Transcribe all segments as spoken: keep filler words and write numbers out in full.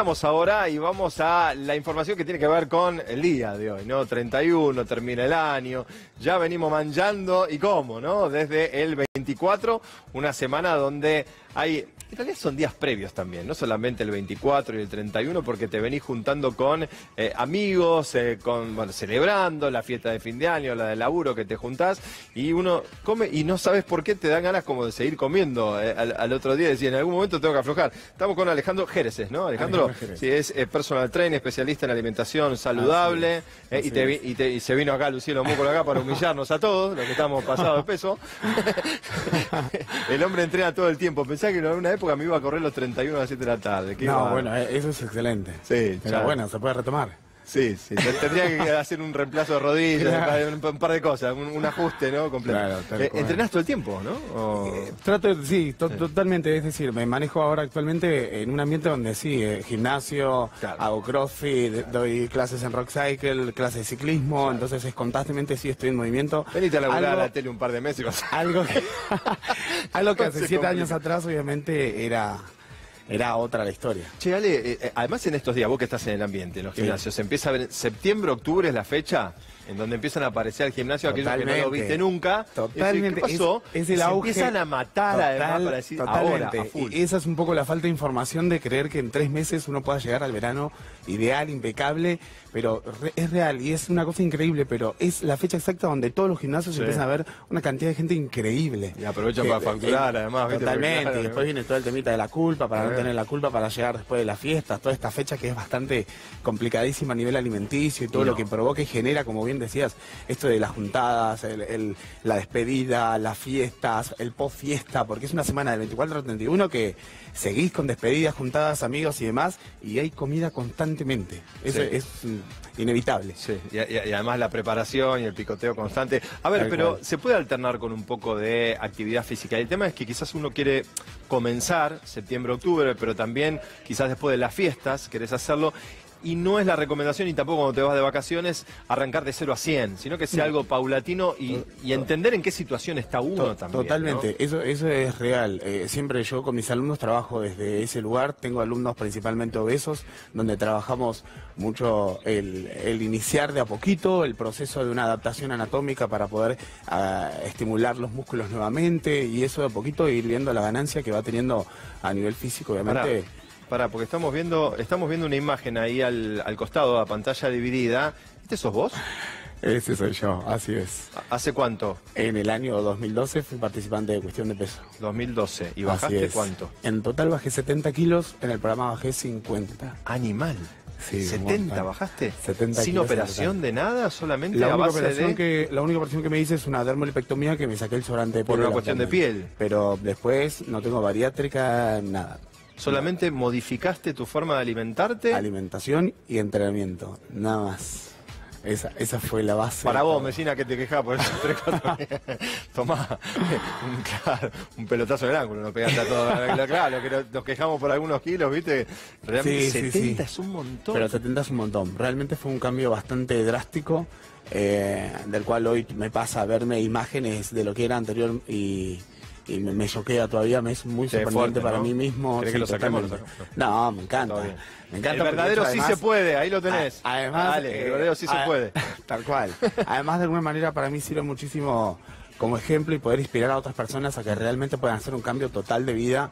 cambiamos ahora y vamos a la información que tiene que ver con el día de hoy, ¿no? treinta y uno, termina el año, ya venimos manchando y cómo, ¿no? Desde el veinticuatro, una semana donde hay... En realidad son días previos también, no solamente el veinticuatro y el treinta y uno, porque te venís juntando con eh, amigos, eh, con, bueno, celebrando la fiesta de fin de año, la del laburo que te juntás, y uno come y no sabes por qué te dan ganas como de seguir comiendo eh, al, al otro día, decir, en algún momento tengo que aflojar. Estamos con Alejandro Jéreses, ¿no? Alejandro, Alejandro sí, es eh, personal trainer, especialista en alimentación saludable, ah, sí. eh, y, te, y, te, y se vino acá Luciano Múcolo acá para humillarnos a todos, los que estamos pasados de peso. El hombre entrena todo el tiempo, pensá que en alguna época me iba a correr los treinta y uno a las siete de la tarde. No, iba... bueno, eso es excelente. Sí, pero ya. Bueno, se puede retomar. Sí, sí, tendría que hacer un reemplazo de rodillas, claro. un, un par de cosas, un, un ajuste, ¿no? Completo. Claro, eh, ¿Entrenás todo el tiempo, no? O... Eh, trato de, sí, to, sí, totalmente, es decir, me manejo ahora actualmente en un ambiente donde sí, eh, gimnasio, claro. hago crossfit, doy clases en rock cycle, clases de ciclismo, claro. entonces es constantemente sí estoy en movimiento. Venite a laburar algo, a la tele un par de meses y vas a... Algo que, algo que hace siete años atrás obviamente era... Era otra la historia. Che, Ale, eh, además en estos días, vos que estás en el ambiente, en los gimnasios, sí. empieza a ver, septiembre, octubre es la fecha en donde empiezan a aparecer al gimnasio aquellos que no lo viste nunca. Totalmente. ¿Qué pasó? Es, es el auge. Se empiezan a matar Total, además para decir totalmente. ahora, a full. Y esa es un poco la falta de información de creer que en tres meses uno pueda llegar al verano ideal, impecable, pero re, es real y es una cosa increíble, pero es la fecha exacta donde todos los gimnasios sí. empiezan a ver una cantidad de gente increíble. Y aprovechan que, para facturar, eh, además. Totalmente. Claro, y después viene todo el temita de la culpa, para eh. no tener la culpa, para llegar después de la fiesta, toda esta fecha que es bastante complicadísima a nivel alimenticio y todo y no. lo que provoca y genera, como bien decías, esto de las juntadas, el, el, la despedida, las fiestas, el post fiesta, porque es una semana del veinticuatro al treinta y uno que seguís con despedidas, juntadas, amigos y demás, y hay comida constantemente. Eso sí. es mm, inevitable. Sí, y, y, y además la preparación y el picoteo constante. A ver, Tal pero cual. se puede alternar con un poco de actividad física. El tema es que quizás uno quiere comenzar septiembre, octubre, pero también quizás después de las fiestas querés hacerlo. Y no es la recomendación, y tampoco cuando te vas de vacaciones, arrancar de cero a cien, sino que sea algo paulatino y, y entender en qué situación está uno to también. Totalmente, ¿no? eso, eso es real. Eh, siempre yo con mis alumnos trabajo desde ese lugar. Tengo alumnos principalmente obesos, donde trabajamos mucho el, el iniciar de a poquito, el proceso de una adaptación anatómica para poder uh, estimular los músculos nuevamente, y eso de a poquito ir viendo la ganancia que va teniendo a nivel físico, obviamente. Para. Pará, porque estamos viendo, estamos viendo una imagen ahí al, al costado, a pantalla dividida. ¿Este sos vos? Ese soy yo, así es. ¿Hace cuánto? En el año dos mil doce fui participante de Cuestión de Peso. dos mil doce. ¿Y bajaste cuánto? En total bajé setenta kilos, en el programa bajé cincuenta. Animal. Sí, ¿setenta bajaste? setenta ¿Sin operación de nada? ¿Solamente la a única base operación de...? Que, la única operación que me hice es una dermolipectomía, que me saqué el sobrante de piel. Por una cuestión de piel. Pero después no tengo bariátrica, nada. ¿Solamente no. modificaste tu forma de alimentarte? Alimentación y entrenamiento, nada más. Esa, esa fue la base. Para vos, Mesina, que te quejás por esos tres, cuatro días. Tomá un, claro, un pelotazo en el ángulo, nos pegaste a todos. Claro, que nos quejamos por algunos kilos, ¿viste? Realmente sí, setenta sí, sí. es un montón. Pero setenta es un montón. Realmente fue un cambio bastante drástico, eh, del cual hoy me pasa a verme imágenes de lo que era anterior y... y me, me choquea todavía, me es muy sorprendente fuerte, para ¿no? mí mismo. ¿Querés sí, que lo saquemos? Lo saquemos? No, me encanta. Me encanta. El verdadero hecho, además, sí se puede, ahí lo tenés. A, además, Dale, eh, el verdadero sí a, se puede. Tal cual. Además, de alguna manera, para mí sirve muchísimo como ejemplo y poder inspirar a otras personas a que realmente puedan hacer un cambio total de vida.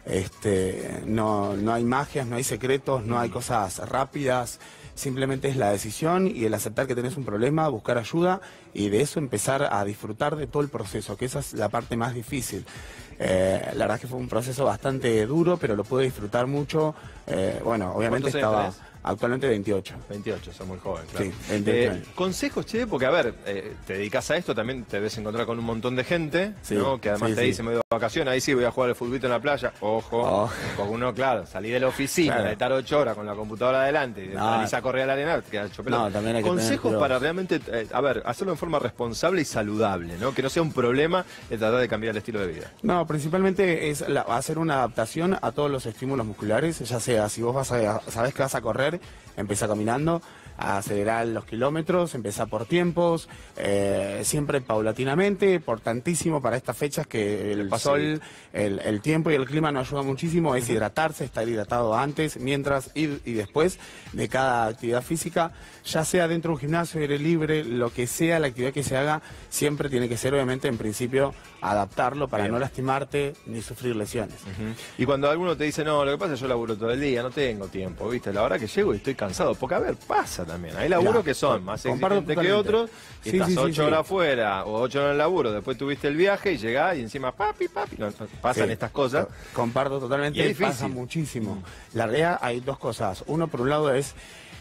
Este, no, no hay magias, no hay secretos, no hay cosas rápidas. Simplemente es la decisión y el aceptar que tenés un problema, buscar ayuda y de eso empezar a disfrutar de todo el proceso, que esa es la parte más difícil. Eh, la verdad es que fue un proceso bastante duro, pero lo pude disfrutar mucho. Eh, bueno, obviamente estaba... Actualmente veintiocho. veintiocho, sos muy joven, claro. Sí, veintiocho eh, consejos, che, porque a ver, eh, te dedicas a esto, también te debes encontrar con un montón de gente, sí, ¿no? Que además sí, te dice, sí. me voy de vacaciones, ahí sí voy a jugar al futbolito en la playa. Ojo, oh. porque uno, claro, salí de la oficina, claro. de estar ocho horas con la computadora adelante, y no. salís a correr a la arena, te quedas hecho pelota. No, también hay que consejos para realmente, eh, a ver, hacerlo en forma responsable y saludable, ¿no? Que no sea un problema el tratar de cambiar el estilo de vida. No, principalmente es la, hacer una adaptación a todos los estímulos musculares, ya sea, si vos vas a, sabés que vas a correr, empezá caminando, a acelerar los kilómetros, empezar por tiempos, eh, siempre paulatinamente, importantísimo para estas fechas que el sol, el, el tiempo y el clima nos ayuda muchísimo, es hidratarse, estar hidratado antes, mientras y, y después de cada actividad física, ya sea dentro de un gimnasio, aire libre, lo que sea la actividad que se haga, siempre tiene que ser obviamente en principio adaptarlo para Bien. no lastimarte ni sufrir lesiones. Uh-huh. Y cuando alguno te dice, no, lo que pasa es que yo laburo todo el día, no tengo tiempo, ¿viste? La verdad que llego y estoy cansado, porque a ver, pasa también, hay laburos claro, que son más exigentes que otros, y sí, estás sí, ocho sí, horas sí. fuera o ocho horas en el laburo, después tuviste el viaje y llegás y encima papi, papi, no, pasan sí, estas cosas. Comparto totalmente, y pasa muchísimo. Mm. La realidad hay dos cosas, uno por un lado es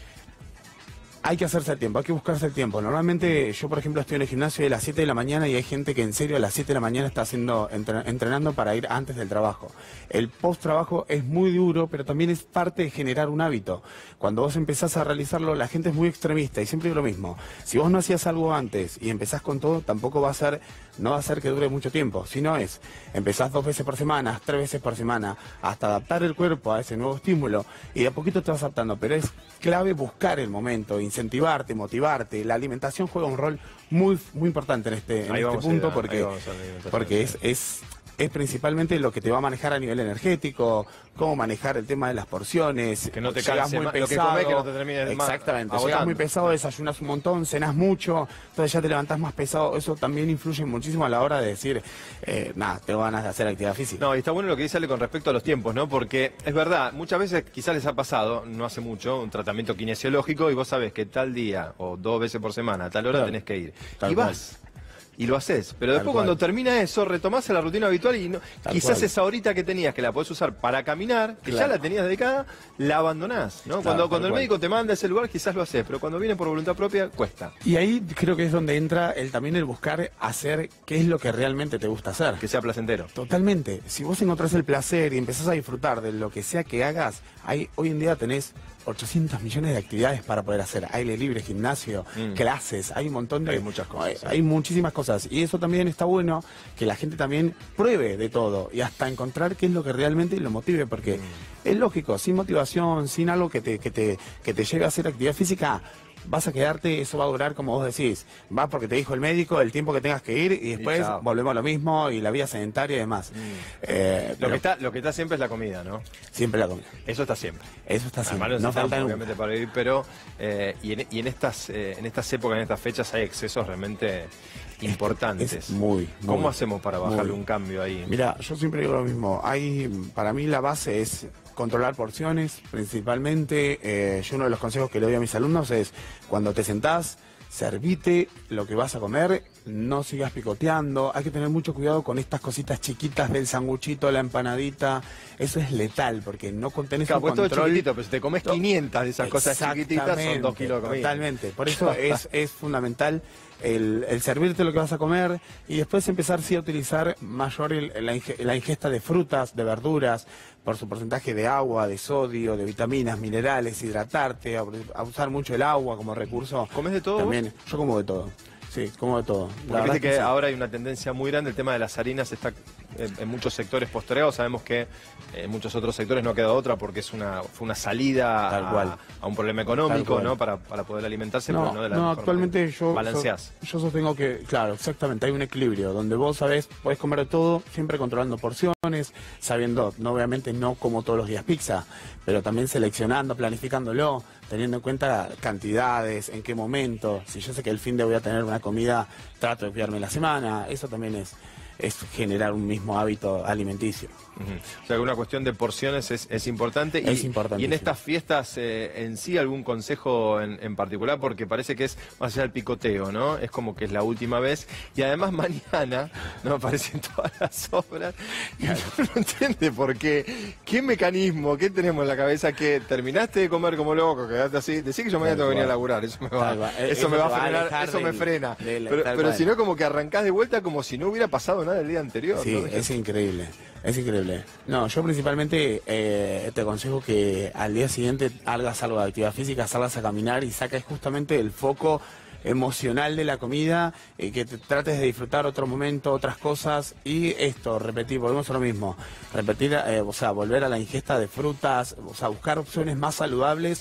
hay que hacerse el tiempo, hay que buscarse el tiempo. Normalmente yo, por ejemplo, estoy en el gimnasio de las siete de la mañana y hay gente que en serio a las siete de la mañana está haciendo entrenando para ir antes del trabajo. El post-trabajo es muy duro, pero también es parte de generar un hábito. Cuando vos empezás a realizarlo, la gente es muy extremista y siempre es lo mismo. Si vos no hacías algo antes y empezás con todo, tampoco va a ser, no va a ser que dure mucho tiempo. Si no es, empezás dos veces por semana, tres veces por semana, hasta adaptar el cuerpo a ese nuevo estímulo y de a poquito te vas adaptando. Pero es clave buscar el momento, incentivarte, motivarte. La alimentación juega un rol muy muy importante en este, en este punto a, porque, porque es, es, es principalmente lo que te va a manejar a nivel energético, cómo manejar el tema de las porciones. Que no te canses, muy pesado, lo que comés, que no te termines Exactamente, más, llegas muy pesado, desayunas un montón, cenas mucho, entonces ya te levantás más pesado. Eso también influye muchísimo a la hora de decir, eh, nada, tengo ganas de hacer actividad física. No, y está bueno lo que dice Ale con respecto a los tiempos, ¿no? Porque es verdad, muchas veces quizás les ha pasado, no hace mucho, un tratamiento kinesiológico y vos sabés que tal día o dos veces por semana, a tal hora claro. tenés que ir. Tal y cual. vas. Y lo haces, pero después cuando termina eso, retomás la rutina habitual y no, quizás cual. esa horita que tenías, que la podés usar para caminar, que claro. ya la tenías dedicada, la abandonás, ¿no? Claro, cuando cuando el cual. médico te manda a ese lugar, quizás lo haces, pero cuando viene por voluntad propia, cuesta. Y ahí creo que es donde entra el también el buscar hacer qué es lo que realmente te gusta hacer. Que sea placentero. Totalmente. Si vos encontrás el placer y empezás a disfrutar de lo que sea que hagas, ahí hoy en día tenés ochocientos millones de actividades para poder hacer, aire libre, gimnasio, mm. clases, hay un montón de... Hay muchas cosas. Hay, sí. hay muchísimas cosas y eso también está bueno, que la gente también pruebe de todo y hasta encontrar qué es lo que realmente lo motive, porque mm. es lógico, sin motivación, sin algo que te, que te, que te lleve a hacer actividad física, vas a quedarte, eso va a durar como vos decís, vas porque te dijo el médico el tiempo que tengas que ir y después y volvemos a lo mismo y la vida sedentaria y demás. Mm. Eh, lo, que está, lo que está siempre es la comida, ¿no? Siempre la comida. Eso está siempre. Eso está siempre. No, no falta obviamente para vivir, pero eh, y, en, y en estas eh, en estas épocas, en estas fechas hay excesos realmente importantes. Es muy, muy, ¿Cómo hacemos para bajarle muy. un cambio ahí? Mira, yo siempre digo lo mismo. Hay, para mí la base es controlar porciones, principalmente. Eh, yo uno de los consejos que le doy a mis alumnos es, cuando te sentás, servite lo que vas a comer, no sigas picoteando, hay que tener mucho cuidado con estas cositas chiquitas del sanguchito, la empanadita, eso es letal, porque no contenés claro, un control. Todo chiquitito, pero si te comes quinientas de esas cosas chiquititas, son dos kilos de comida. Totalmente, por eso es, es fundamental el, el servirte lo que vas a comer y después empezar sí a utilizar mayor el, la, la ingesta de frutas, de verduras, por su porcentaje de agua, de sodio, de vitaminas, minerales, hidratarte, a, a usar mucho el agua como recurso. ¿Comes de todo? También, yo como de todo. Sí, como de todo. Porque viste que, que sí. ahora hay una tendencia muy grande, el tema de las harinas está en, en muchos sectores postergados, sabemos que en muchos otros sectores no ha quedado otra porque es una fue una salida Tal cual. A, a un problema económico, ¿no? Para, para poder alimentarse, no, pero no de la no, actualmente yo balanceás. So, yo sostengo que, claro, exactamente, hay un equilibrio donde vos sabés, podés comer de todo, siempre controlando porciones, sabiendo, no obviamente no como todos los días pizza, pero también seleccionando, planificándolo, teniendo en cuenta cantidades, en qué momento. Si yo sé que el fin de voy a tener una comida, trato de cuidarme la semana. Eso también es, es generar un mismo hábito alimenticio. Uh-huh. O sea que una cuestión de porciones es, es importante. Es y, importante. Y en estas fiestas eh, en sí, algún consejo en, en particular, porque parece que es más allá del picoteo, ¿no? Es como que es la última vez. Y además mañana, ¿no? Aparecen todas las obras. Y uno no entiende por qué. ¿Qué mecanismo? ¿Qué tenemos en la cabeza? Que terminaste de comer como loco, quedaste así. Decí que yo mañana tengo que venir a laburar. Eso me va, eso eso me va a frenar, eso me frena. Del, pero pero si no, como que arrancás de vuelta como si no hubiera pasado nada el día anterior. Sí, ¿no? es increíble. Es increíble. No, yo principalmente eh, te aconsejo que al día siguiente hagas algo de actividad física, salgas a caminar y saques justamente el foco emocional de la comida, eh, que te trates de disfrutar otro momento, otras cosas y esto, repetir, volvemos a lo mismo, repetir, eh, o sea, volver a la ingesta de frutas, o sea, buscar opciones más saludables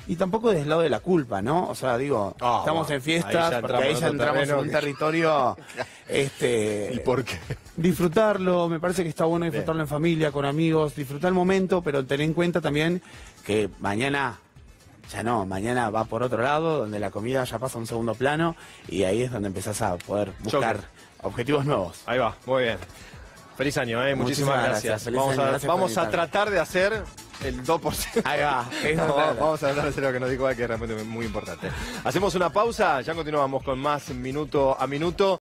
Y tampoco desde el lado de la culpa, ¿no? O sea, digo, Ah, estamos bueno, en fiestas, ahí ya porque ahí ya entramos en otro entramos en terreno un que- territorio... este, ¿Y por qué? Disfrutarlo, me parece que está bueno disfrutarlo Bien. en familia, con amigos, disfrutar el momento, pero tener en cuenta también que mañana, ya no, mañana va por otro lado, donde la comida ya pasa a un segundo plano, y ahí es donde empezás a poder buscar Choque. objetivos nuevos. Ahí va, muy bien. Feliz año, ¿eh? Muchísimas, Muchísimas gracias. gracias, feliz Vamos, año, a, gracias por vamos a invitarme. tratar de hacer el dos por ciento. Ahí va, es No, verdad. vamos a tratar de hacer lo que nos dijo, que es realmente muy importante. Hacemos una pausa, ya continuamos con más minuto a minuto.